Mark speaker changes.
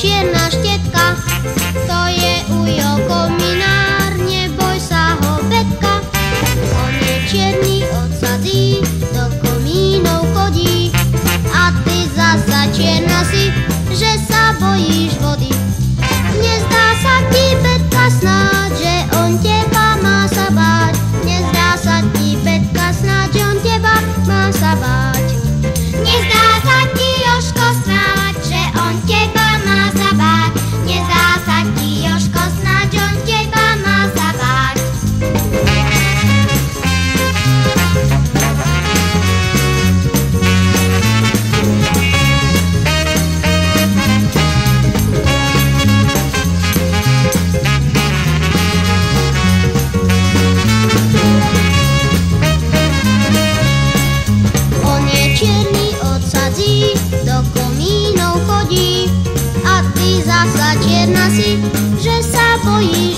Speaker 1: čierna štietka, to je ujo kominár, neboj sa ho betka. On je čierny od sadzí, do komínov chodí. A ty zasa čierna si, že sa bojíš vody. Nezdá sa ti, betka, snáď, že on teba má sa báť. Nezdá sa ti, betka, snáď, že on teba má sa báť.
Speaker 2: Nezdá sa ti, Jožko, snáď, že on teba má sa báť. Nezdá sa ti, Jožko, snáď, že on teba má sa báť.
Speaker 1: On je čierny od sadzí, do komínov chodí. A ty zasa čierna si, že sa bojíš